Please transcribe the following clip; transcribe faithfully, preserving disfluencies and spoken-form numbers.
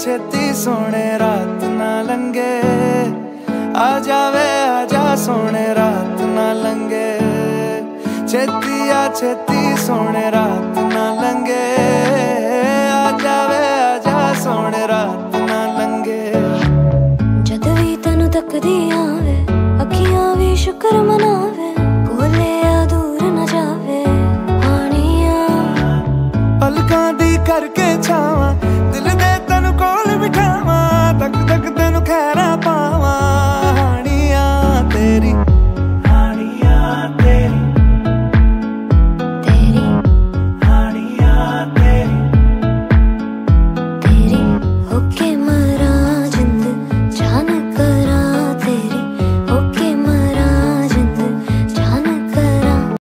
छेती सोने रात ना लंगे, आ जावे आजा सोने रात ना लंगे, छेती आ छेती सोने रात ना लंगे, आ जावे आजा सोने रात ना लंगे। जद भी तेनू तकदी आवे अखियां भी शुक्र मना